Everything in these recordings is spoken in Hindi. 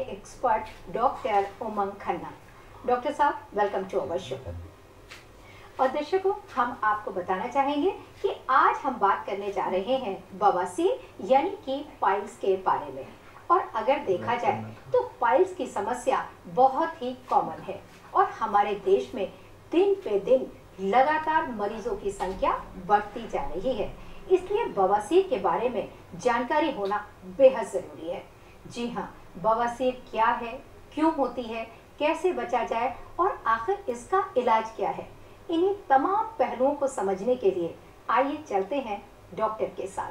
Expert doctor Umang Khanna. Doctor साहब, वेलकम टू अवर शो। और दर्शकों, हम आपको बताना चाहेंगे कि आज हम बात करने जा रहे हैं बवासीर यानी कि पाइल्स के बारे में। और अगर देखा जाए तो पाइल्स की समस्या बहुत ही कॉमन है और हमारे देश में दिन पे दिन लगातार मरीजों की संख्या बढ़ती जा रही है। इसलिए बवासीर के बारे में जानकारी होना बेहद जरूरी है। जी हाँ, बवासीर क्या है, क्यों होती है, कैसे बचा जाए और आखिर इसका इलाज क्या है, इन्हीं तमाम पहलुओं को समझने के लिए आइए चलते हैं डॉक्टर के साथ।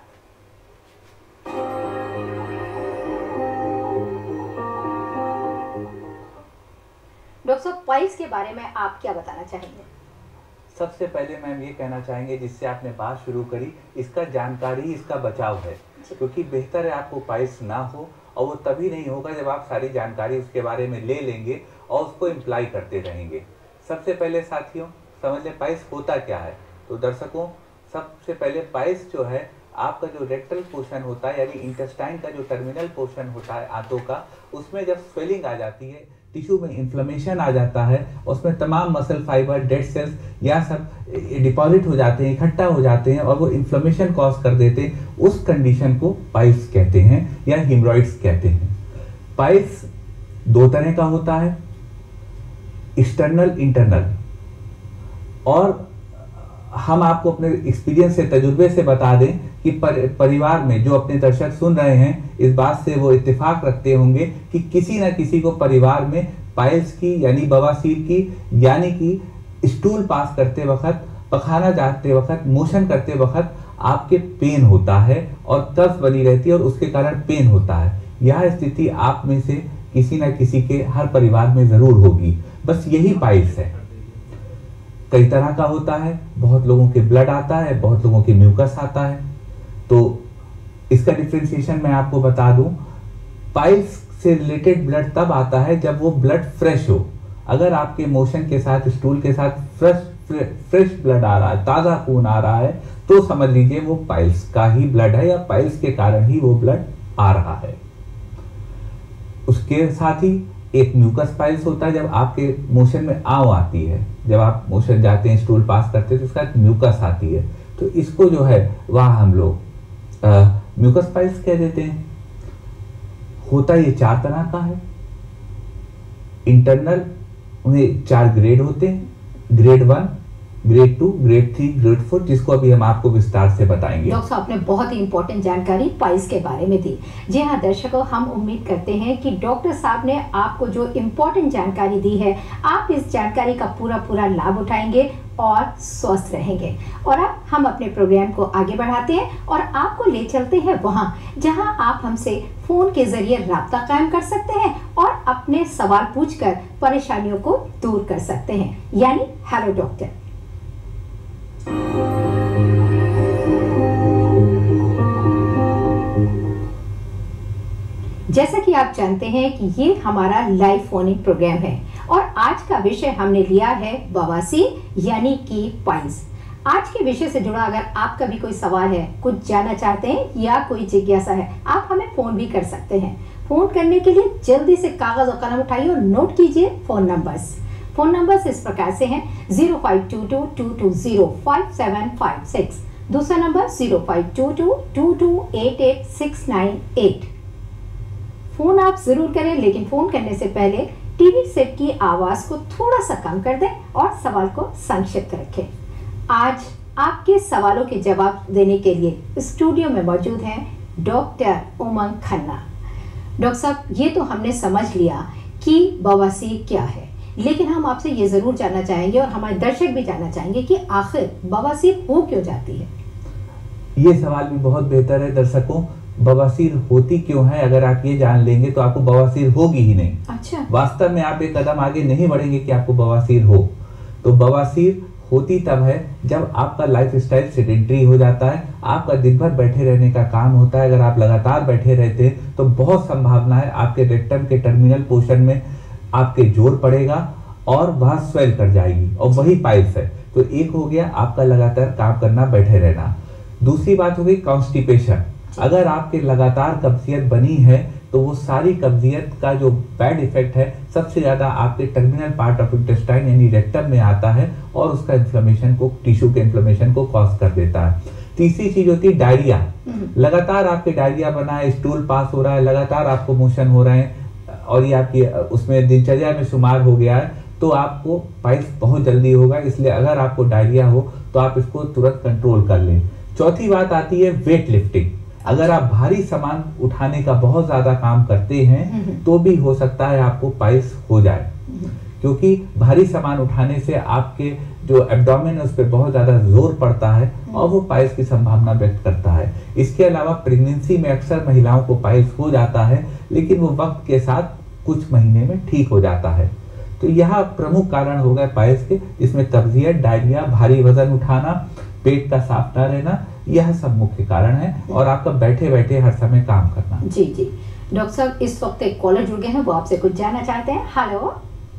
डॉक्टर साहब, पाइल्स के बारे में आप क्या बताना चाहेंगे? सबसे पहले मैम ये कहना चाहेंगे, जिससे आपने बात शुरू करी, इसका जानकारी, इसका बचाव है, क्योंकि बेहतर है आपको पाइल्स ना हो, और वो तभी नहीं होगा जब आप सारी जानकारी उसके बारे में ले लेंगे और उसको इम्प्लाई करते रहेंगे। सबसे पहले साथियों समझ लें पाइल्स होता क्या है। तो दर्शकों, सबसे पहले पाइल्स जो है आपका जो रेक्टल पोर्शन होता है यानी इंटेस्टाइन का जो टर्मिनल पोर्शन होता है आंतों का, उसमें जब स्वेलिंग आ जाती है, टिश्यू में इन्फ्लेमेशन आ जाता है, उसमें तमाम मसल फाइबर, डेड सेल्स या सब डिपॉजिट हो जाते हैं, इकट्ठा हो जाते हैं और वो इन्फ्लेमेशन कॉज कर देते हैं। उस कंडीशन को पाइल्स कहते हैं या हेमरॉइड्स कहते हैं। पाइल्स दो तरह का होता है, एक्सटर्नल, इंटरनल। और हम आपको अपने एक्सपीरियंस से, तजुर्बे से बता दें कि परिवार में जो अपने दर्शक सुन रहे हैं, इस बात से वो इत्तेफाक रखते होंगे कि किसी न किसी को परिवार में पाइल्स की यानी बवासीर की यानी कि स्टूल पास करते वक्त, पखाना जाते वक्त, मोशन करते वक्त आपके पेन होता है और कब्ज बनी रहती है और उसके कारण पेन होता है। यह स्थिति आप में से किसी न किसी के हर परिवार में जरूर होगी। बस यही पाइल्स है। कई तरह का होता है, बहुत लोगों के ब्लड आता है, बहुत लोगों के म्यूकस आता है। तो इसका डिफरेंशिएशन मैं आपको बता दूं, पाइल्स से रिलेटेड ब्लड तब आता है जब वो ब्लड फ्रेश हो। अगर आपके मोशन के साथ, स्टूल के साथ फ्रेश ब्लड आ रहा है, ताज़ा खून आ रहा है, तो समझ लीजिए वो पाइल्स का ही ब्लड है या पाइल्स के कारण ही वो ब्लड आ रहा है। उसके साथ ही एक म्यूकस पाइल्स होता है, जब आपके मोशन में आव आती है, जब आप मोशन जाते हैं, स्टूल पास करते हैं, तो उसका एक म्यूकस आती है। तो इसको जो है वह हम लोग म्यूकस पाइल्स कह देते हैं। होता ये चार तरह का है। इंटरनल, उन्हें चार ग्रेड होते हैं, ग्रेड 1, ग्रेड 2, ग्रेड 3, ग्रेड 4, जिसको अभी हम आपको विस्तार से बताएंगे। डॉक्टर साहब, आपने बहुत ही इंपॉर्टेंट जानकारी पाइल्स के बारे में दी। जी हाँ दर्शकों, हम उम्मीद करते हैं कि डॉक्टर साहब ने आपको जो इंपॉर्टेंट जानकारी दी है, आप इस जानकारी का पूरा लाभ उठाएंगे और स्वस्थ रहेंगे। और अब हम अपने प्रोग्राम को आगे बढ़ाते हैं और आपको ले चलते हैं वहां जहां आप हमसे फोन के जरिए राब्ता कायम कर सकते हैं और अपने सवाल पूछकर परेशानियों को दूर कर सकते हैं, यानी हेलो डॉक्टर। जैसा कि आप जानते हैं कि ये हमारा लाइव फोन इन प्रोग्राम है और आज का विषय हमने लिया है बवासीर यानी कि पाइल्स। आज के विषय से जुड़ा अगर आपका भी कोई सवाल है, कुछ जानना चाहते हैं या कोई जिज्ञासा है, आप हमें फोन भी कर सकते हैं। फोन करने के लिए जल्दी से कागज और कलम उठाइए और नोट कीजिए फोन नंबर्स। फोन नंबर्स इस प्रकार से हैं 052222055756, दूसरा नंबर 052222888698। फोन आप जरूर करें, लेकिन फोन करने से पहले टीवी सेट की आवाज को थोड़ा सा कम कर दें और सवाल को संक्षिप्त रखें। आज आपके सवालों के जवाब देने के लिए स्टूडियो में मौजूद हैं डॉक्टर उमंग खन्ना। डॉक्टर साहब, ये तो हमने समझ लिया कि बवासीर क्या है, लेकिन हम आपसे ये जरूर जानना चाहेंगे और हमारे दर्शक भी जानना चाहेंगे कि आखिर बवासीर हो क्यों जाती है। ये सवाल भी बहुत बेहतर है। दर्शकों, बवासीर होती क्यों है, अगर आप ये जान लेंगे तो आपको बवासीर होगी ही नहीं। अच्छा। वास्तव में आप एक कदम आगे नहीं बढ़ेंगे कि आपको बवासीर हो। तो बवासीर होती तब है जब आपका लाइफस्टाइल सेडेंटरी हो जाता है, आपका दिन भर बैठे रहने का काम होता है। अगर आप लगातार बैठे रहते हैं तो बहुत संभावना है आपके रेक्टम के टर्मिनल पोर्शन में आपके जोर पड़ेगा और वह स्वेल कर जाएगी, और वही पाइल्स है। तो एक हो गया आपका लगातार काम करना, बैठे रहना। दूसरी बात हो गई कॉन्स्टिपेशन। अगर आपके लगातार कब्जियत बनी है तो वो सारी कब्जियत का जो बैड इफेक्ट है सबसे ज़्यादा आपके टर्मिनल पार्ट ऑफ इंटेस्टाइन यानी रेक्टम में आता है और उसका इन्फ्लेमेशन को, टिश्यू के इन्फ्लेमेशन को कॉज कर देता है। तीसरी चीज होती है डायरिया। लगातार आपके डायरिया बना है, स्टूल पास हो रहा है, लगातार आपको मोशन हो रहे हैं और ये आपकी उसमें दिनचर्या में शुमार हो गया है, तो आपको पाइल्स बहुत जल्दी होगा। इसलिए अगर आपको डायरिया हो तो आप इसको तुरंत कंट्रोल कर लें। चौथी बात आती है वेट लिफ्टिंग। अगर आप भारी सामान उठाने का बहुत ज्यादा काम करते हैं तो भी हो सकता है आपको पाइल्स हो जाए, क्योंकि भारी सामान उठाने से आपके जो एब्डोमेन है उस पर बहुत ज्यादा जोर पड़ता है और वो पाइल्स की संभावना व्यक्त करता है। इसके अलावा प्रेगनेंसी में अक्सर महिलाओं को पाइल्स हो जाता है, लेकिन वो वक्त के साथ कुछ महीने में ठीक हो जाता है। तो यह प्रमुख कारण हो गए पाइल्स के, जिसमें कब्जियत, डायरिया, भारी वजन उठाना, पेट का साफ न रहना, यह सब मुख्य कारण है और आपका बैठे बैठे हर समय काम करना। जी जी डॉक्टर साहब, इस वक्त एक कॉलर जुड़ गए हैं, वो आपसे कुछ जानना चाहते हैं। हेलो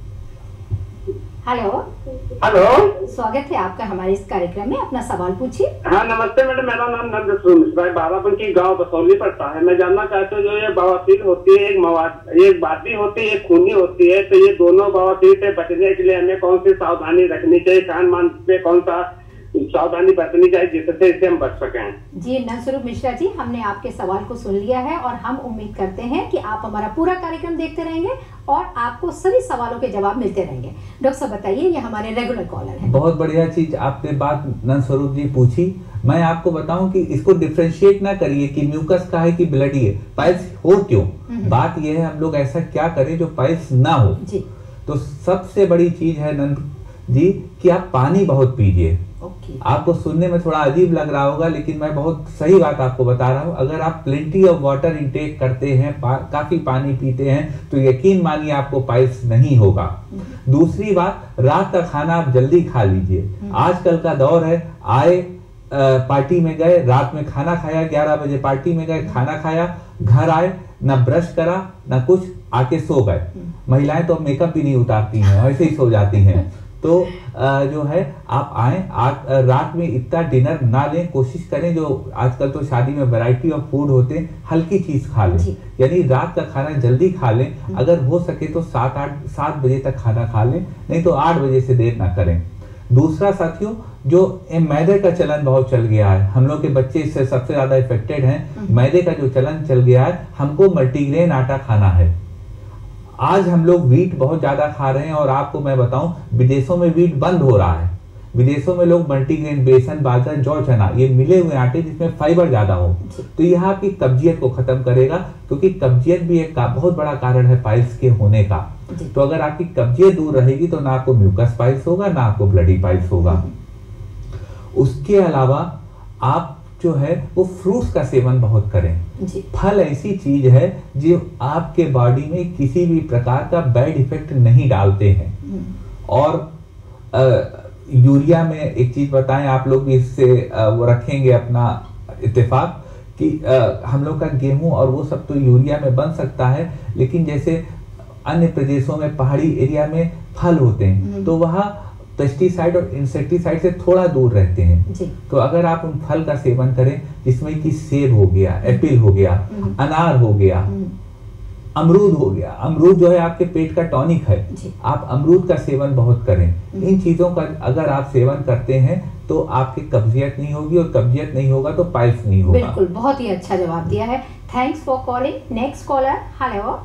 हेलो हेलो, स्वागत है आपका हमारे इस कार्यक्रम में, अपना सवाल पूछिए। हाँ नमस्ते मैडम, मेरा नाम नंदकिशोर मिश्रा है, बाराबंकी गांव बसौली पड़ता है। मैं जानना चाहता हूँ जो ये बवासीर होती है, एक बादी होती है, एक खूनी होती है, तो ये दोनों बवासीर से बचने के लिए हमें कौन सी सावधानी रखनी चाहिए, कान मान पे कौन सा सावधानी बरतनी चाहिए जिससे इससे हम बच सकें? जी नंदस्वरूप मिश्रा जी, हमने आपके सवाल को सुन लिया है और हम उम्मीद करते हैं कि आप हमारा पूरा कार्यक्रम देखते रहेंगे और आपको सभी सवालों के जवाब मिलते रहेंगे। डॉक्टर साहब बताइए, ये हमारे रेगुलर कॉलर हैं। बहुत बढ़िया चीज आपने बात नंदस्वरूप जी पूछी। मैं आपको बताऊं कि इसको डिफ्रेंशिएट ना करिए कि म्यूकस का है कि ब्लडी है, पाइल्स हो क्यों। बात यह है हम लोग ऐसा क्या करें जो पाइल्स ना हो जी। तो सबसे बड़ी चीज है नंद जी कि आप पानी बहुत पीजिए। आपको सुनने में थोड़ा अजीब लग रहा होगा, लेकिन मैं बहुत सही बात आपको बता रहा हूँ। अगर आप प्लेंटी ऑफ वाटर इंटेक करते हैं, काफी पानी पीते हैं, तो यकीन मानिए आपको पाइल्स नहीं होगा। दूसरी बात, रात का खाना आप जल्दी खा लीजिए। आजकल का दौर है, आए पार्टी में गए, रात में खाना खाया, 11 बजे पार्टी में गए, खाना खाया, घर आए, ना ब्रश करा ना कुछ, आके सो गए। महिलाएं तो मेकअप भी नहीं उतारती हैं, ऐसे ही सो जाती हैं। तो जो है आप आए, रात में इतना डिनर ना लें, कोशिश करें जो आजकल तो शादी में वैरायटी ऑफ फूड होते हैं, हल्की चीज खा लें, यानी रात का खाना जल्दी खा लें। अगर हो सके तो 7 बजे तक खाना खा लें, नहीं तो 8 बजे से देर ना करें। दूसरा साथियों, जो मैदे का चलन बहुत चल गया है, हम लोग के बच्चे इससे सबसे ज्यादा इफेक्टेड हैं। मैदे का जो चलन चल गया है, हमको मल्टीग्रेन आटा खाना है। आज हम लोग व्हीट बहुत ज्यादा खा रहे हैं और आपको मैं बताऊं, विदेशों में व्हीट बंद हो रहा है। विदेशों में लोग मल्टीग्रेन, बेसन, बाजरा, जौ, चना, ये मिले हुए आटे जिसमें फाइबर ज्यादा हो, तो यह आपकी कब्जियत को खत्म करेगा, क्योंकि कब्जियत भी एक बहुत बड़ा कारण है पाइल्स के होने का। तो अगर आपकी कब्जियत दूर रहेगी तो ना आपको म्यूकस पाइल्स होगा, ना आपको ब्लडी पाइल्स होगा। उसके अलावा आप जो है वो फ्रूट्स का सेवन बहुत करें। फल ऐसी चीज है जो आपके बॉडी में किसी भी प्रकार का बैड इफेक्ट नहीं डालते हैं। और यूरिया में एक चीज बताएं, आप लोग भी इससे वो रखेंगे अपना इत्तेफाक कि हम लोग का गेहूं और वो सब तो यूरिया में बन सकता है, लेकिन जैसे अन्य प्रदेशों में, पहाड़ी एरिया में फल होते हैं तो वहाँ पेस्टिसाइड और इंसेक्टिसाइड से थोड़ा दूर रहते हैं। तो अगर आप उन फल का सेवन करें जिसमें कि सेब हो गया, एप्पल हो गया, अनार हो गया, अमरूद हो गया, अमरूद जो है आपके पेट का टॉनिक है, आप अमरूद का सेवन बहुत करें। इन चीजों का अगर आप सेवन करते हैं तो आपकी कब्जियत नहीं होगी, और कब्जियत नहीं होगा तो पाइल्स नहीं होगा। बिल्कुल, बहुत ही अच्छा जवाब दिया है। Thanks for calling. Next caller. Hello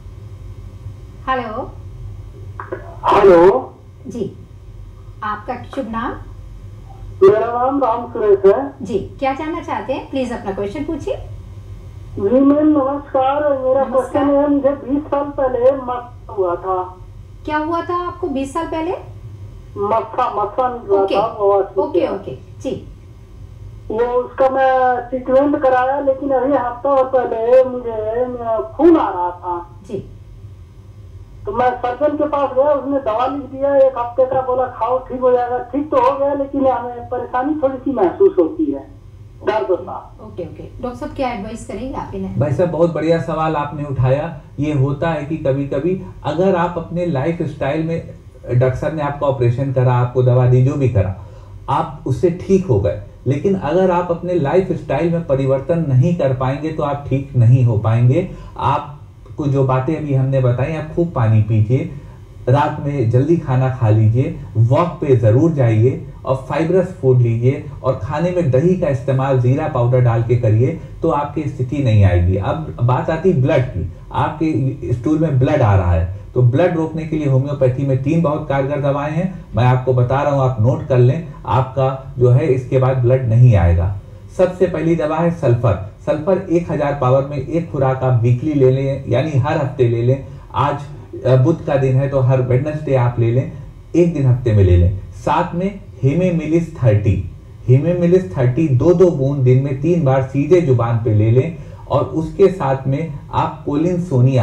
hello hello जी, आपका शुभ नाम? मेरा नाम राम सुरेश है जी, क्या जानना चाहते हैं? प्लीज अपना क्वेश्चन पूछिए। जी मैम नमस्कार, मेरा क्वेश्चन है, मुझे 20 साल पहले मस्सा हुआ था। क्या हुआ था आपको 20 साल पहले? मस्सा निकला था। ओके ओके जी। वो उसका मैं ट्रीटमेंट कराया, लेकिन अभी हफ्ता पहले मुझे खून आ रहा था जी। तो मैं सर्जन के पास गया, उसने दवा लिख दिया, 1 हफ्ते का बोला खाओ, ठीक हो जाएगा। ठीक तो हो गया, लेकिन हमें परेशानी थोड़ी सी महसूस होती है, दर्द होता। ओके डॉक्टर साहब क्या एडवाइस करेंगे आप इन्हें? भाई साहब बहुत बढ़िया सवाल आपने उठाया। ये होता है कि कभी कभी अगर आप अपने लाइफ स्टाइल में, डॉक्टर साहब ने आपका ऑपरेशन करा, आपको दवा दी, जो भी करा, आप उससे ठीक हो गए, लेकिन अगर आप अपने लाइफ स्टाइल में परिवर्तन नहीं कर पाएंगे तो आप ठीक नहीं हो पाएंगे। आप को जो बातें अभी हमने बताई, आप खूब पानी पीजिए, रात में जल्दी खाना खा लीजिए, वॉक पे ज़रूर जाइए और फाइबरस फूड लीजिए और खाने में दही का इस्तेमाल जीरा पाउडर डाल के करिए तो आपकी स्थिति नहीं आएगी। अब बात आती है ब्लड की, आपके स्टूल में ब्लड आ रहा है तो ब्लड रोकने के लिए होम्योपैथी में 3 बहुत कारगर दवाएं हैं, मैं आपको बता रहा हूं, आप नोट कर लें, आपका जो है इसके बाद ब्लड नहीं आएगा। सबसे पहली दवा है सल्फर। सल्फर 1000 पावर में 1 खुराक आप वीकली ले लें, यानी हर हफ्ते ले लें। आज बुध का दिन है तो हर वेडनेसडे आप ले लें, 1 दिन हफ्ते में ले लें। साथ में हेमेमिलिस 30, हेमेमिलिस 30 2-2 बूंद दिन में 3 बार सीधे जुबान पे ले लें। और उसके साथ में आप कोलिनसोनिया,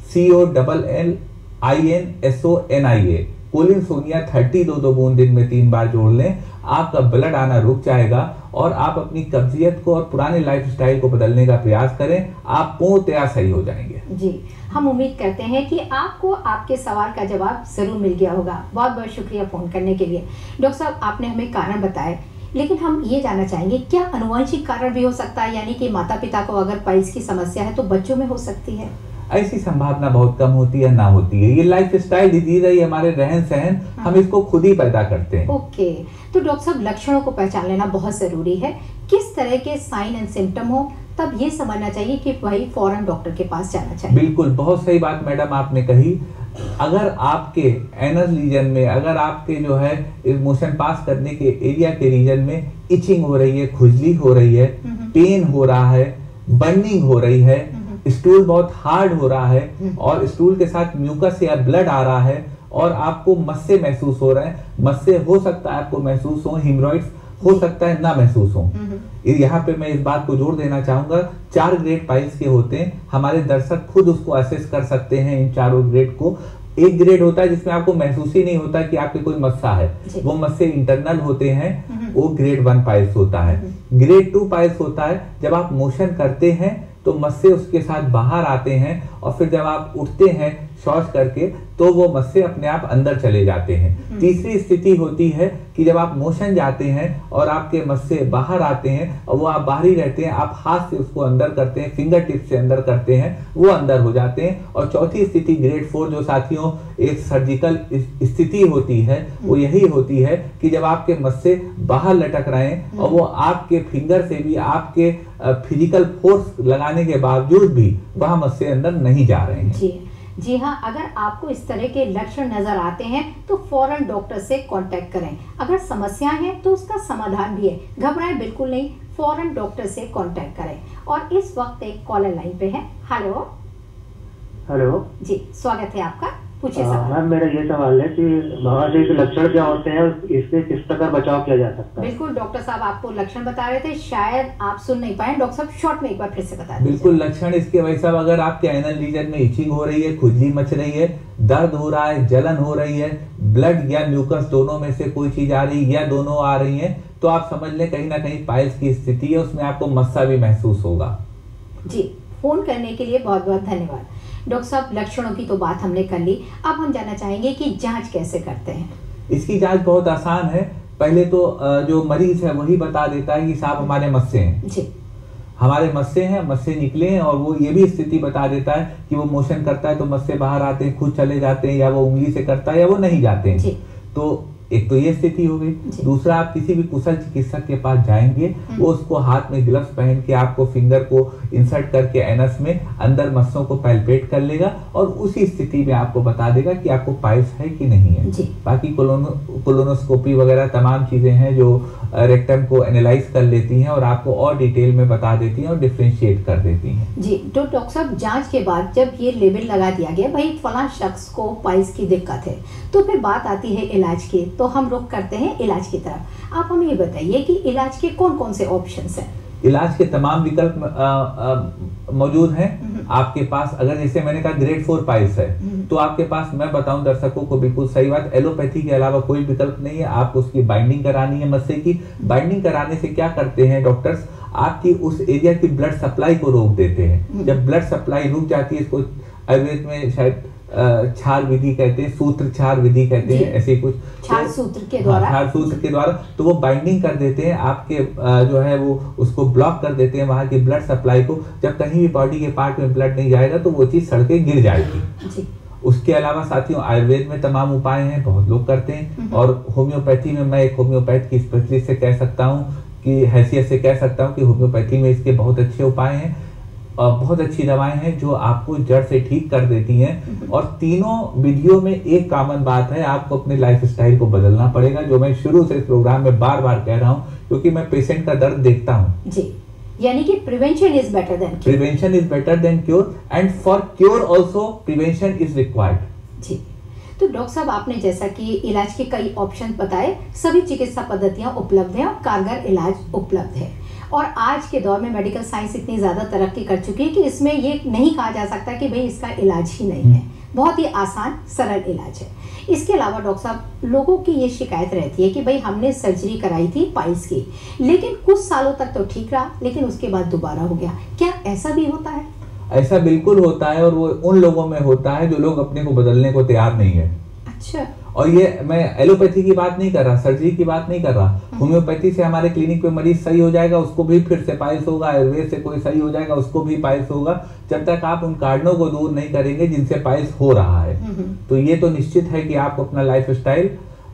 COLLINSONIA, कोलिनसोनिया 30 2-2 बूंद दिन में 3 बार जोड़ लें, आपका ब्लड आना रुक जाएगा और आप अपनी कब्जियत को और पुराने लाइफस्टाइल को बदलने का प्रयास करें, आप पूर्णतया सही हो जाएंगे। जी, हम उम्मीद करते हैं कि आपको आपके सवाल का जवाब जरूर मिल गया होगा। बहुत बहुत शुक्रिया फोन करने के लिए। डॉक्टर साहब, आपने हमें कारण बताए, लेकिन हम ये जानना चाहेंगे क्या अनुवांशिक कारण भी हो सकता है, यानी कि माता पिता को अगर पाइल्स की समस्या है तो बच्चों में हो सकती है? ऐसी संभावना बहुत कम होती है, ना होती है। ये लाइफस्टाइल डिजीज है, ये हमारे रहन सहन, हम इसको खुद ही पैदा करते हैं। ओके, तो डॉक्टर साहब लक्षणों को पहचान लेना बहुत जरूरी है। किस तरह के साइन एंड सिम्टम हो तब ये समझना चाहिए कि भाई फौरन डॉक्टर के पास जाना चाहिए? बिल्कुल, बहुत सही बात मैडम आपने कही। अगर आपके एनस रीजन में, अगर आपके जो है मोशन पास करने के एरिया के रीजन में इचिंग हो रही है, खुजली हो रही है, पेन हो रहा है, बर्निंग हो रही है, स्टूल बहुत हार्ड हो रहा है और स्टूल के साथ म्यूकस या ब्लड आ रहा है और आपको मस्से महसूस हो रहे हैं, मस्से हो सकता है आपको महसूस हो, हिमोरॉइड्स हो सकता है ना महसूस हो। यहाँ पे मैं इस बात को जोड़ देना चाहूंगा, 4 ग्रेड पाइल्स के होते हैं, हमारे दर्शक खुद उसको असेस कर सकते हैं इन चारों ग्रेड को। एक ग्रेड होता है जिसमें आपको महसूस ही नहीं होता कि आपके कोई मस्सा है, वो मस्से इंटरनल होते हैं, वो ग्रेड 1 पाइल्स होता है। ग्रेड 2 पाइल्स होता है जब आप मोशन करते हैं तो मस्से उसके साथ बाहर आते हैं और फिर जब आप उठते हैं शौच करके तो वो मस्से अपने आप अंदर चले जाते हैं। तीसरी स्थिति होती है कि जब आप मोशन जाते हैं और आपके मस्से बाहर आते हैं और वो आप बाहर ही रहते हैं, आप हाथ से उसको अंदर करते हैं, फिंगर टिप से अंदर करते हैं, वो अंदर हो जाते हैं। और चौथी स्थिति ग्रेड 4 जो साथियों एक सर्जिकल स्थिति होती है, वो यही होती है कि जब आपके मस्से बाहर लटक रहे हैं और वो आपके फिंगर से भी आपके फिजिकल फोर्स लगाने के बावजूद भी वह मस्से अंदर नहीं जा रहे हैं। जी हाँ, अगर आपको इस तरह के लक्षण नजर आते हैं तो फौरन डॉक्टर से कांटेक्ट करें। अगर समस्याएं हैं तो उसका समाधान भी है, घबराएं बिल्कुल नहीं, फौरन डॉक्टर से कांटेक्ट करें। और इस वक्त एक कॉलर लाइन पे है। हेलो। हेलो जी, स्वागत है आपका, पूछिए सवाल। मैम, मेरा ये सवाल है कि महाशय के लक्षण क्या होते हैं, इससे किस प्रकार बचाव किया जा सकता है? बिल्कुल, डॉक्टर साहब आपको लक्षण बता रहे थे, शायद आप सुन नहीं पाए। डॉक्टर साहब शॉर्ट में एक बार फिर से बता दीजिए। बिल्कुल, लक्षण इसके भाई साहब, अगर आपके एनल रीजन में इचिंग हो रही है, खुजली मच रही है, दर्द हो रहा है, जलन हो रही है, ब्लड या म्यूकस दोनों में से कोई चीज आ रही है या दोनों आ रही है, तो आप समझ लें कहीं ना कहीं पाइल्स की स्थिति है, उसमें आपको मस्सा भी महसूस होगा। जी, फोन करने के लिए बहुत बहुत धन्यवाद। डॉक्टर साहब लक्षणों की तो बात हमने कर ली, अब हम जानना चाहेंगे कि जांच कैसे करते हैं? इसकी जांच बहुत आसान है। पहले तो जो मरीज है वही बता देता है कि साहब हमारे मस्से हैं जी, हमारे मस्से हैं, मस्से निकले हैं, और वो ये भी स्थिति बता देता है कि वो मोशन करता है तो मस्से बाहर आते हैं, खुद चले जाते हैं, या वो उंगली से करता है या वो नहीं जाते हैं। तो एक तो ये स्थिति हो गई। दूसरा, आप किसी भी कुशल चिकित्सक के पास जाएंगे, वो उसको हाथ में ग्लव्स पहन के आपको फिंगर को इंसर्ट करके एनस में अंदर मस्सों को पैल्पेट कर लेगा और उसी स्थिति में आपको बता देगा कि आपको पाइल्स है कि नहीं है। बाकी कोलोनोस्कोपी वगैरह तमाम चीजें हैं जो रेक्टम को एनालाइज कर लेती हैं और आपको और डिटेल में बता देती हैं और डिफरेंशिएट कर देती हैं। जी, तो डॉक्टर साहब जांच के बाद जब ये लेबल लगा दिया गया भाई फलां शख्स को पाइल्स की दिक्कत है, तो फिर बात आती है इलाज की, तो हम रुख करते हैं इलाज की तरफ। आप हमें ये बताइए कि इलाज के कौन कौन से ऑप्शंस हैं? इलाज के तमाम विकल्प मौजूद हैं आपके पास। अगर जैसे मैंने कहा ग्रेड 4 पाइल्स है, तो आपके पास, मैं बताऊं दर्शकों को बिल्कुल सही बात, एलोपैथी के अलावा कोई विकल्प नहीं है। आपको उसकी बाइंडिंग करानी है मस्से की। बाइंडिंग कराने से क्या करते हैं डॉक्टर्स, आपकी उस एरिया की ब्लड सप्लाई को रोक देते हैं। जब ब्लड सप्लाई रुक जाती है, इसको आयुर्वेद में शायद छाल विधि कहते हैं, सूत्र छाल विधि कहते हैं, ऐसे कुछ छाल सूत्र के द्वारा, छाल सूत्र के द्वारा तो वो बाइंडिंग कर देते हैं आपके जो है वो उसको ब्लॉक कर देते हैं वहां की ब्लड सप्लाई को। जब कहीं भी बॉडी के पार्ट में ब्लड नहीं जाएगा तो वो चीज सड़के गिर जाएगी। उसके अलावा साथियों आयुर्वेद में तमाम उपाय हैं, बहुत लोग करते हैं, और होम्योपैथी में मैं एक होम्योपैथ की स्पेशलिस्ट से कह सकता हूँ कि हैसियत से कह सकता हूँ कि होम्योपैथी में इसके बहुत अच्छे उपाय हैं और बहुत अच्छी दवाएं हैं जो आपको जड़ से ठीक कर देती हैं। और तीनों विधियों में एक कॉमन बात है, आपको अपने लाइफ स्टाइल को बदलना पड़ेगा, जो मैं शुरू से इस प्रोग्राम में बार बार कह रहा हूँ क्योंकि मैं पेशेंट का दर्द देखता हूँ जी। यानी कि prevention is better than cure. Prevention is better than cure and for cure also prevention is required जी। तो डॉक्टर साहब आपने जैसा कि इलाज के कई ऑप्शन बताए, सभी चिकित्सा पद्धतियां उपलब्ध हैं और कारगर इलाज उपलब्ध है। और आज के दौर में मेडिकल साइंस इतनी ज़्यादा तरक्की कर चुकी है कि इसमें ये नहीं कहा जा सकता कि भाई इसका इलाज ही नहीं है, बहुत ही आसान सरल इलाज है। इसके अलावा डॉक्टर साहब लोगों की ये शिकायत रहती है कि भाई हमने सर्जरी कराई थी पाइल्स की, लेकिन कुछ सालों तक तो ठीक रहा, लेकिन उसके बाद दोबारा हो गया। क्या ऐसा भी होता है? ऐसा बिल्कुल होता है, और वो उन लोगों में होता है जो लोग अपने को बदलने को तैयार नहीं है। अच्छा। और ये मैं एलोपैथी की बात नहीं कर रहा, सर्जरी की बात नहीं कर रहा। होम्योपैथी से हमारे क्लिनिक पे मरीज सही हो जाएगा, उसको भी फिर से पाइल्स होगा। आयुर्वेद से कोई सही हो जाएगा, उसको भी पाइल्स होगा, जब तक आप उन कारणों को दूर नहीं करेंगे जिनसे पाइल्स हो रहा है। तो ये तो निश्चित है कि आप अपना लाइफ स्टाइल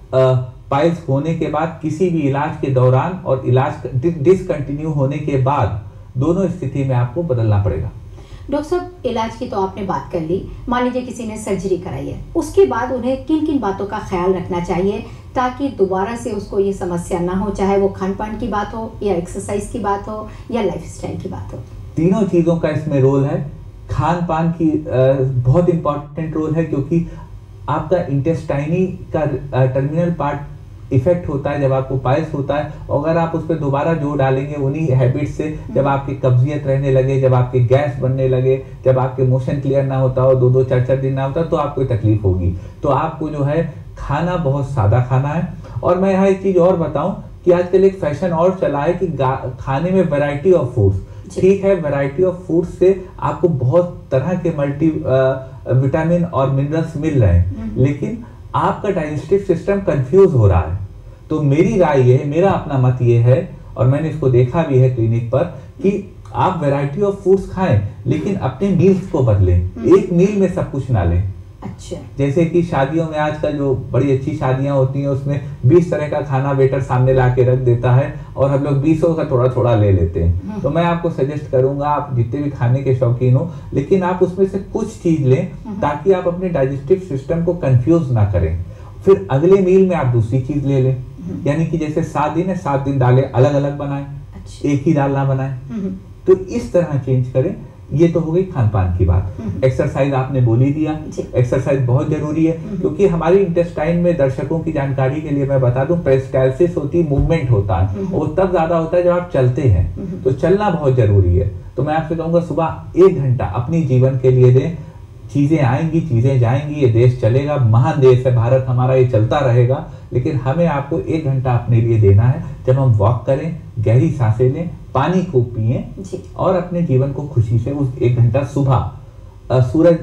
पाइल्स होने के बाद, किसी भी इलाज के दौरान और इलाज डिसकंटिन्यू होने के बाद, दोनों स्थिति में आपको बदलना पड़ेगा। डॉक्टर साहब इलाज की तो आपने बात कर ली, मान लीजिए किसी ने सर्जरी कराई है, उसके बाद उन्हें किन किन बातों का ख्याल रखना चाहिए ताकि दोबारा से उसको ये समस्या ना हो, चाहे वो खान पान की बात हो या एक्सरसाइज की बात हो या लाइफस्टाइल की बात हो? तीनों चीजों का इसमें रोल है। खान पान की बहुत इंपॉर्टेंट रोल है, क्योंकि आपका इंटेस्टाइनी का टर्मिनल पार्ट इफेक्ट होता है जब आपको पाइल्स होता है। अगर आप उस पर दोबारा जोर डालेंगे उन्हीं हैबिट से, जब आपकी कब्जियत रहने लगे, जब आपके गैस बनने लगे, जब आपके मोशन क्लियर ना होता हो, 2-2 4-4 दिन ना होता, तो आपको तकलीफ होगी। तो आपको जो है खाना बहुत सादा खाना है। और मैं यहाँ एक चीज और बताऊं कि आजकल एक फैशन और चला है कि खाने में वैरायटी ऑफ फूड्स। ठीक है, वैरायटी ऑफ फूड्स से आपको बहुत तरह के मल्टी विटामिन और मिनरल्स मिल रहे हैं, लेकिन आपका डाइजेस्टिव सिस्टम कंफ्यूज हो रहा है। तो मेरी राय ये है, मेरा अपना मत ये है, और मैंने इसको देखा भी है क्लिनिक पर, कि आप वैरायटी ऑफ फूड्स खाएं, लेकिन अपने मील्स को बदलें। एक मील में सब कुछ ना लें। अच्छा। जैसे कि शादियों में आजकल जो बड़ी अच्छी शादियां होती हैं, उसमें 20 तरह का खाना वेटर सामने ला के रख देता है और हम लोग 20 का थोड़ा थोड़ा ले लेते हैं। तो मैं आपको सजेस्ट करूंगा, आप जितने भी खाने के शौकीन हो, लेकिन आप उसमें से कुछ चीज लें ताकि आप अपने डाइजेस्टिव सिस्टम को कंफ्यूज ना करें। फिर अगले मील में आप दूसरी चीज ले लें, यानी कि जैसे 7 दिन है, 7 दिन दालें अलग अलग बनाएं। अच्छा। एक ही दाल ना बनाएं। तो इस तरह चेंज करें। ये तो हो गई खान पान की बात। एक्सरसाइज आपने बोल ही दिया, एक्सरसाइज बहुत जरूरी है, क्योंकि हमारी इंटेस्टाइन में, दर्शकों की जानकारी के लिए मैं बता दूं, पेरिस्टाल्सिस होती, मूवमेंट होता है, वो तब ज्यादा होता है जब आप चलते हैं। तो चलना बहुत जरूरी है। तो मैं आपसे कहूंगा सुबह 1 घंटा अपनी जीवन के लिए दें। चीजें आएंगी, चीजें जाएंगी, ये देश चलेगा, महान देश है भारत हमारा, ये चलता रहेगा, लेकिन हमें आपको 1 घंटा अपने लिए देना है। जब हम वॉक करें, गहरी सांसें लें, पानी खूब पिएं और अपने जीवन को खुशी से उस 1 घंटा सुबह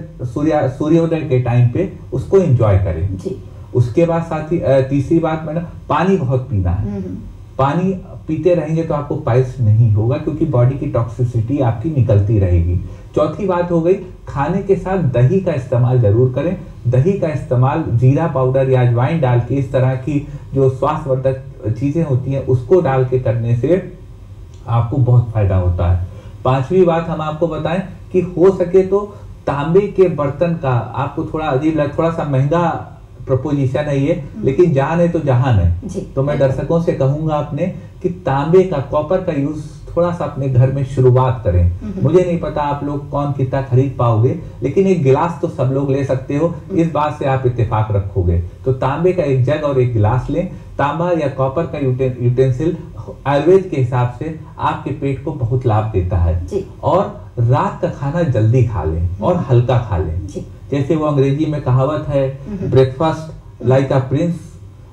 सूर्योदय के टाइम पे उसको एंजॉय करें। उसके बाद साथ ही तीसरी बात मैंने, पानी बहुत पीना है। पानी पीते रहेंगे तो आपको पाइल्स नहीं होगा, क्योंकि बॉडी की टॉक्सिसिटी आपकी निकलती रहेगी। चौथी बात हो गई, खाने के साथ दही का इस्तेमाल जरूर करें। दही का इस्तेमाल जीरा पाउडर या अजवाइन डाल के, इस तरह की जो स्वास्थ्यवर्धक चीजें होती हैं उसको डाल के करने से आपको बहुत फायदा होता है। 5वीं बात हम आपको बताएं कि हो सके तो तांबे के बर्तन का, आपको थोड़ा अजीब लगे, थोड़ा सा महंगा प्रपोजिशन है ये, लेकिन जान है तो जहान है। तो मैं दर्शकों से कहूंगा अपने कि तांबे का, कॉपर का यूज थोड़ा सा अपने घर में शुरुआत करें। मुझे नहीं पता आप लोग कौन कितना खरीद पाओगे, लेकिन एक गिलास तो सब लोग ले सकते हो, इस बात से आप इत्तेफाक रखोगे। तो तांबे का एक जग और एक गिलास लें। तांबा या कॉपर का यूटेंसिल आयुर्वेद के हिसाब से आपके पेट को बहुत लाभ देता है। और रात का खाना जल्दी खा लें और हल्का खा लें। जैसे वो अंग्रेजी में कहावत है, breakfast like a prince,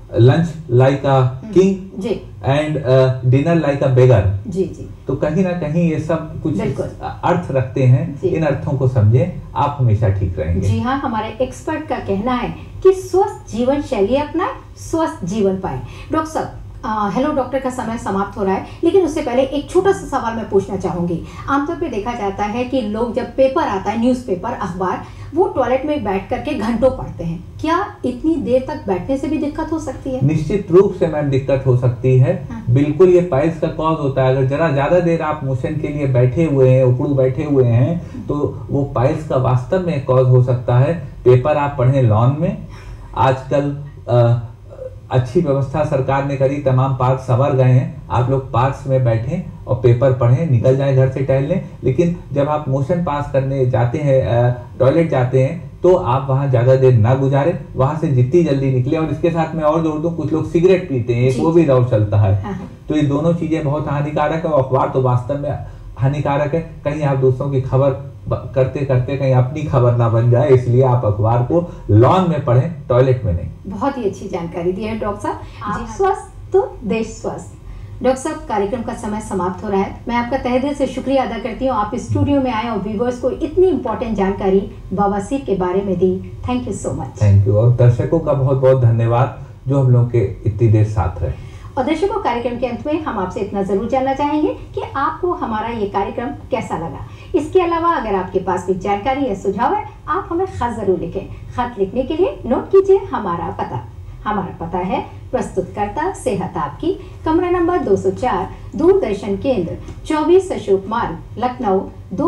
lunch like a king जी and dinner like a beggar. जी जी तो कहीं ना कहीं ये सब कुछ बिल्कुल। अर्थ रखते हैं, जी। इन अर्थों को समझें, आप हमेशा ठीक रहेंगे। जी हाँ, हमारे एक्सपर्ट का कहना है कि स्वस्थ जीवन शैली अपनाएं, स्वस्थ जीवन पाएं। डॉक्टर साहब, हेलो डॉक्टर का समय समाप्त हो रहा है, लेकिन उससे पहले एक छोटा सा सवाल मैं पूछना चाहूंगी। आमतौर पे देखा जाता है कि लोग जब पेपर आता है, न्यूज़पेपर, अखबार, वो टॉयलेट में बैठ करके घंटों पढ़ते हैं। क्या इतनी देर तक बैठने से भी दिक्कत हो सकती है? निश्चित रूप से मैम दिक्कत हो सकती है। हाँ। बिल्कुल, ये पाइल्स का कॉज होता है। अगर जरा ज्यादा देर आप मोशन के लिए बैठे हुए हैं, उकड़ू बैठे हुए हैं, तो वो पाइल्स का वास्तव में कॉज हो सकता है। पेपर आप पढ़ें लॉन में। आजकल अच्छी व्यवस्था सरकार ने करी, तमाम पार्क संवर गए हैं। आप लोग पार्क्स में बैठें और पेपर पढ़ें, निकल जाएं घर से टहलने। लेकिन जब आप मोशन पास करने जाते हैं, टॉयलेट जाते हैं, तो आप वहां ज्यादा देर ना गुजारें, वहां से जितनी जल्दी निकले। और इसके साथ मैं और जोड़ दूं, कुछ लोग सिगरेट पीते हैं, एक वो भी दौर चलता है। तो ये दोनों चीजें बहुत हानिकारक है। और अखबार तो वास्तव में हानिकारक है। कहीं आप दूसरों की खबर करते करते कहीं अपनी खबर ना बन जाए, इसलिए आप अखबार को लॉन में पढ़ें, टॉयलेट में नहीं। बहुत ही अच्छी जानकारी दी है डॉक्टर साहब। आप स्वस्थ तो देश स्वस्थ। डॉक्टर साहब, कार्यक्रम का समय समाप्त हो रहा है। मैं आपका तहे दिल से शुक्रिया अदा करती हूँ, आप स्टूडियो में आए और व्यूअर्स को इतनी इंपॉर्टेंट जानकारी बवासीर के बारे में दी। Thank you so much. Thank you. और दर्शकों का बहुत बहुत धन्यवाद जो हम लोग के इतनी देर साथ रहे। और दर्शकों, कार्यक्रम के अंत में हम आपसे इतना जरूर जानना चाहेंगे कि आपको हमारा ये कार्यक्रम कैसा लगा। इसके अलावा अगर आपके पास कोई जानकारी या सुझाव है, आप हमें खत जरूर लिखें। खत लिखने के लिए नोट कीजिए हमारा पता। हमारा पता है प्रस्तुतकर्ता सेहत आपकी, कमरा नंबर 204, दूरदर्शन केंद्र, 24 अशोक मार्ग, लखनऊ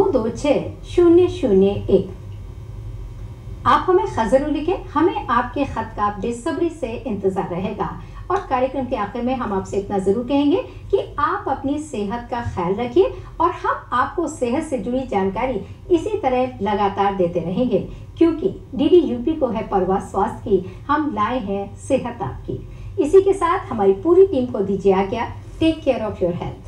226001। आप हमें खत जरूर लिखें। हमें आपके खत का बेसब्री से इंतजार रहेगा। और कार्यक्रम के आखिर में हम आपसे इतना जरूर कहेंगे कि आप अपनी सेहत का ख्याल रखिए और हम आपको सेहत से जुड़ी जानकारी इसी तरह लगातार देते रहेंगे, क्योंकि डीडी यूपी को है परवाह स्वास्थ्य की, हम लाए हैं सेहत आपकी। इसी के साथ हमारी पूरी टीम को दीजिए आज्ञा। Take care of your health.